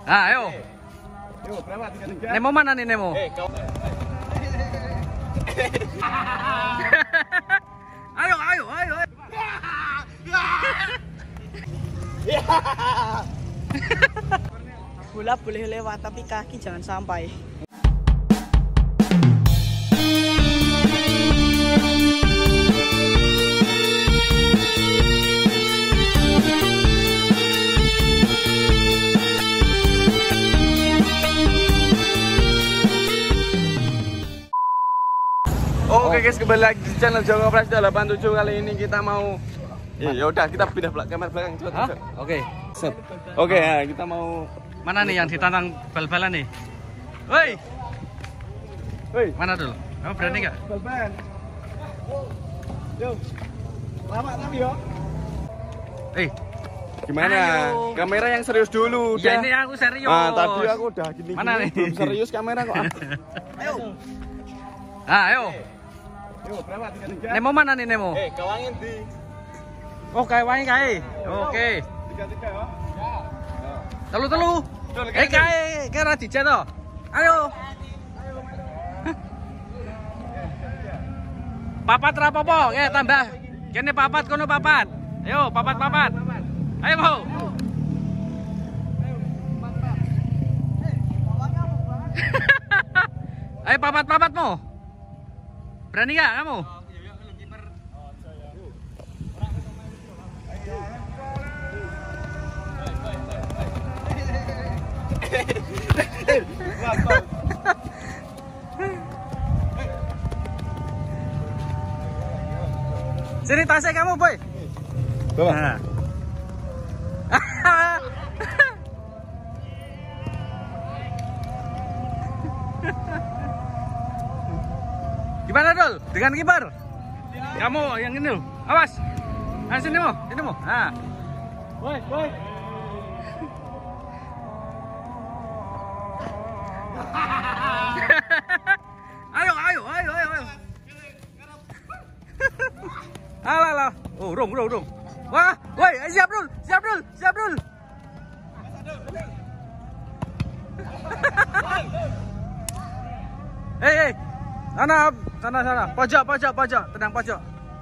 Ah, ayo. Ayo, berapa? 3-3. Nemo mana nih Nemo? Ayo. Bola boleh lewat tapi kaki jangan sampai. Oke guys, kembali lagi di channel Joko Prasetyo 87. Kali ini kita mau ya udah kita pindah kamar belakang coba. Oke. Oke, ya, kita mau Mana nih yang ditantang bal-balan nih? Woi. Mana dulu? Kamu berani nggak? bal-balan. Yo. Lama tapi yo. Gimana? Ayo. Kamera yang serius dulu Ya udah. ini aku serius. Ah, tadi aku udah gini. Mana nih? Belum serius kamera kok. Ayo. Ayo. Ayo, berapa? 3-3. Nemo mana nih Nemo? Kawangin di. Oh, kae. Oke. 3-3 yo. Telu. Kae ra dijet to. Ayo. Papat ra apa-apa, tambah. Kene papat kono papat. Ayo, papat. Ayo mau. Ayo papat mau. Berani nggak kamu? Sini tasnya kamu, boy. Bawa. Nah. Gimana Dul? Dengan kiper? Kamu yang ini loh. Awas. Nah, sini mau. Nah. Boy. Ayo. Alah. Oh, rung. Wah, woi, siap Dul. Hei. Sana. Pojok. Tenang pojok.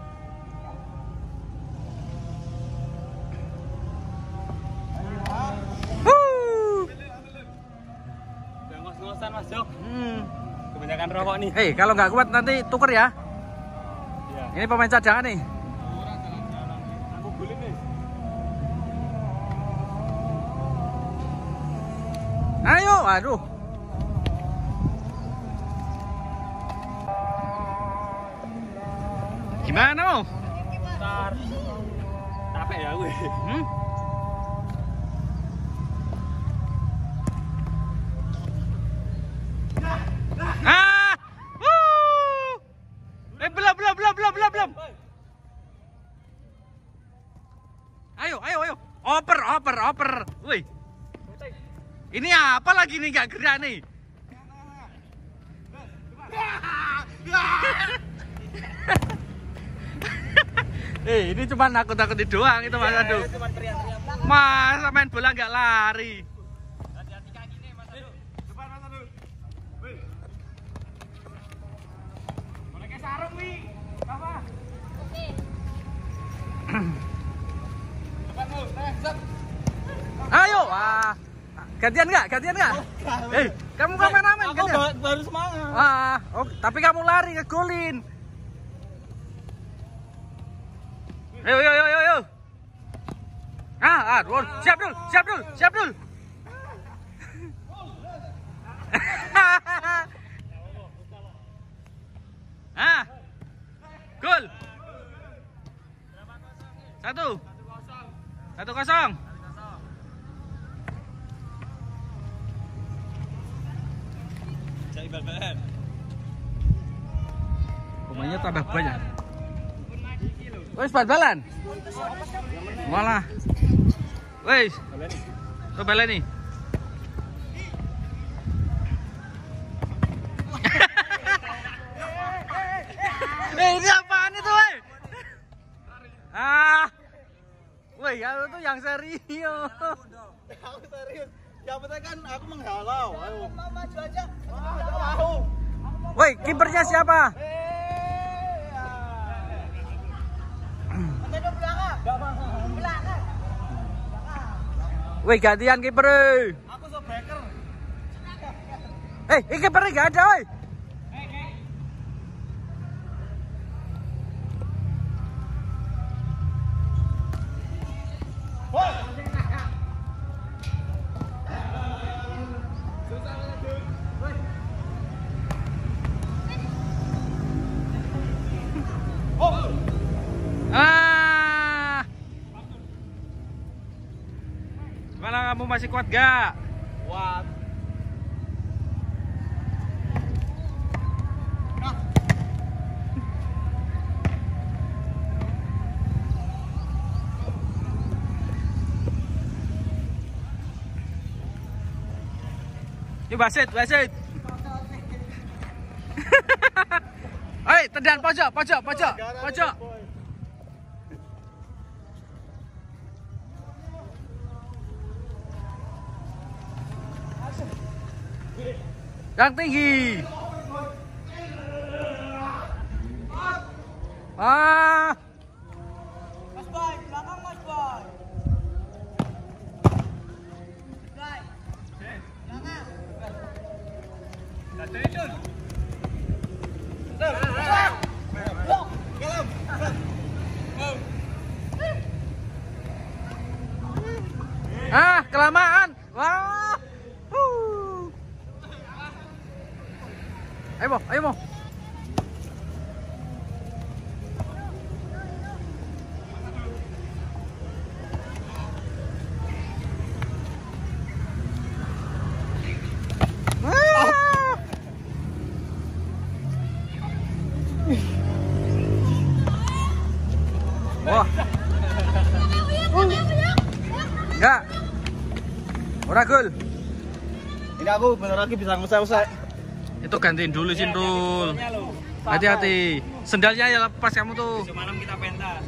Ngos-ngosan Mas Jok. Kebanyakan rokok nih. Kalau nggak kuat nanti tuker ya. Iya. Ini pemain cadangan nih. Aku guling nih. Ayo, aduh. Gimana mau? Bentar. Capek ya gue. Belum. Ayo. Oper. Woi. Ini apa lagi nih nggak gerak nih? Ini cuma nakut-nakutin doang itu Mas. Aduh. Masa main bola nggak lari? Hati-hati kaki nih Mas Adu. Depan Mas Adu. Wih. Boleh ke sarung nih. Apa? Oke. Depan lu. Set. Ayo. Wah. Gantian nggak? Kamu kameramen Aku gantian. baru semangat. Tapi kamu lari ke golin. Ayo. Siap dul. Gol. 1-0. Cari bal-balan. Pemainnya tambah banyak. Wes bal-balan. Malah. Wes. Tuh baleni. Ini apaan itu, weh? Weh, itu yang serius. Aku serius. Yang penting kan aku menghalau. Ayo. Mau maju aja. Mau. Woi, kipernya siapa? Belakang. Woi, gantian kiper. Aku striker. Ini kipernya gak ada, woi. Gimana kamu masih kuat gak? Kuat. Ini wasit. Hei, tendangan pojok. Yang tinggi. Mas Boy, belakang Mas Boy. Kelamaan. Wah. Ayo mo. Wah. Enggak. Ora gol. Ini aku bener lagi bisa ngusai-usai. Itu gantiin dulu Sintul. Hati-hati. Sendalnya ya lepas kamu tuh. Semalam kita pentas.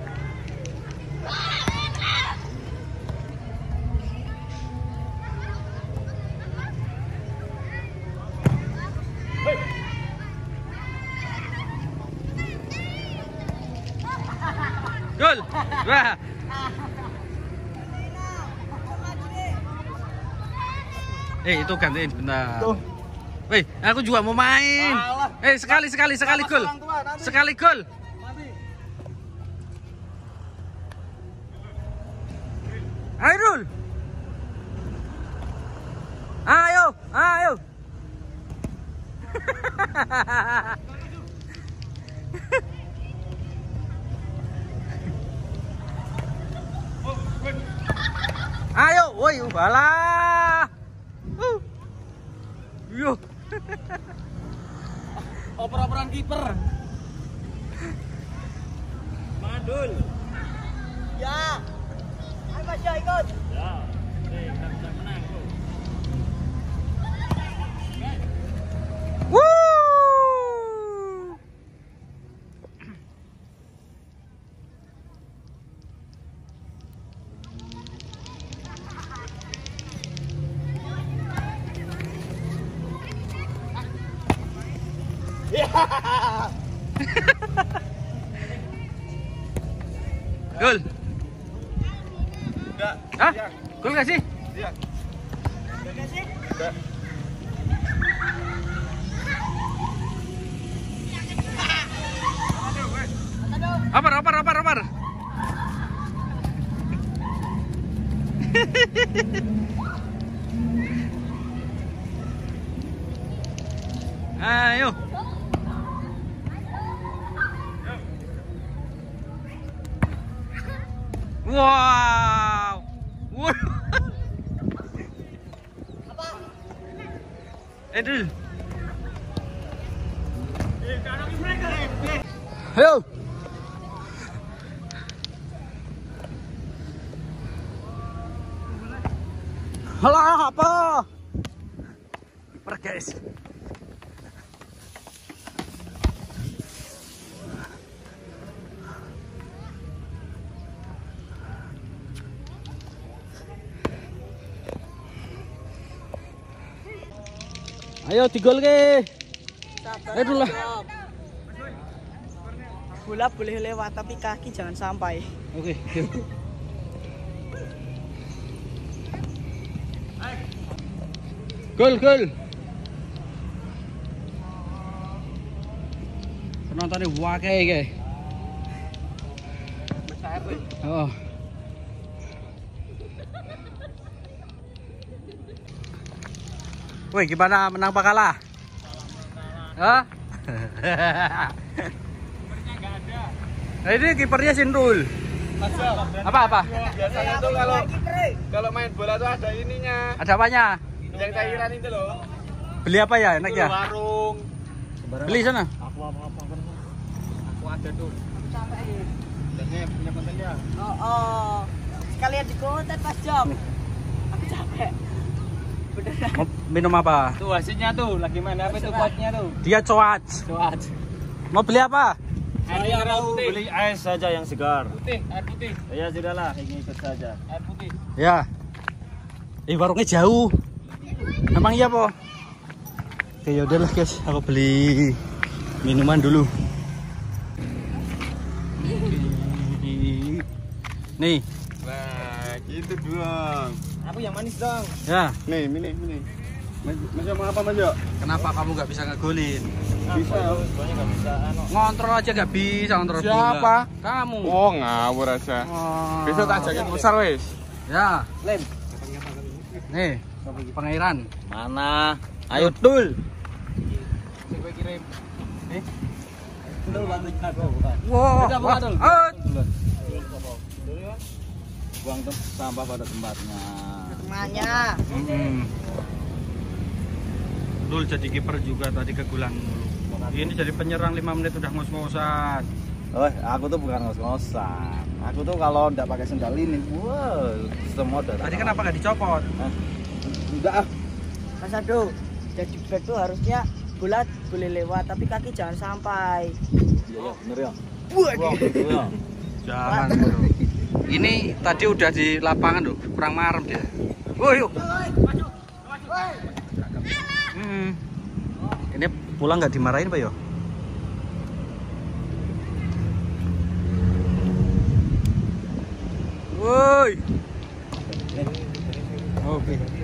Gol. Wah. Itu gantiin bentar. Tuh. Wih, aku juga mau main. Alah. Sekali gol. Sekali gol. Airul. Ayo. Ayo, woi, ubalah. Yo. Oper-operan kiper. Madul. Ya. Ayo Mas ya ikut. Ya. Kita bisa menang kok. Woo! Gol. Enggak. Hah? Gol gak sih? Iya. Enggak. Apar. Ayo. Wow. Edul. Ayo. Halah apa? Kiper guys. Ayo digol ke. Ayo dulu lah. Bola boleh lewat tapi kaki jangan sampai. Oke. Gol, gol. Penontonnya wakai iki. Oh. Woi, gimana, menang apa kalah? Hah? Kipernya nggak ada. Nah, ini kipernya Sinrul. Apa? Biasanya tuh kalau main bola tuh ada ininya. Ada apanya? Yang cairan itu loh. Beli apa ya? Enak ya? Warung. Beli sana. Aku ada tuh. Ini punya kontennya. Oh. Sekalian di konten Mas Jok. Aku capek. Beneran. Mau minum apa? Tuh hasilnya tuh lagi main apa itu kuatnya tuh. Dia coat. Mau beli apa? Saya mau beli air saja yang segar. air putih. Ya sudahlah, ingin ikut saja. Air putih. Ya. Warungnya jauh. Emang iya, Po? Oke, yaudah lah, guys. Aku beli minuman dulu. Nih. Nah, gitu dong. Aku yang manis dong. Ya. Nih, milih. Mas mau apa Mas Yo? Kenapa kamu nggak bisa ngegolin? Bisa. Soalnya nggak bisa Ngontrol aja nggak bisa ngontrol Siapa? bola. Kamu. Oh, ngawur aja. Oh. Besok tak ajakin besar wes. Ya. Lem. Nih, pengairan. Mana? Ayo Dul. Dul bantuin aku bukan. Wah. Buang sampah pada tempatnya. Temannya. Dul jadi kiper juga tadi kegulang mulu. Ini jadi penyerang 5 menit udah ngos-ngosan. Oh, aku tuh bukan ngos-ngosan. Aku tuh kalau nggak pakai sendal ini, wow, semua udah. Tadi kenapa nggak dicopot? Enggak ah. Mas Ado, jadi back tuh harusnya bola boleh lewat tapi kaki jangan sampai. Iya, bener ya. Wah, Jangan. Bro. Ini tadi udah di lapangan loh, kurang marem dia. Woi, yuk. Ini pulang nggak dimarahin Pak yo? Woi. Oke.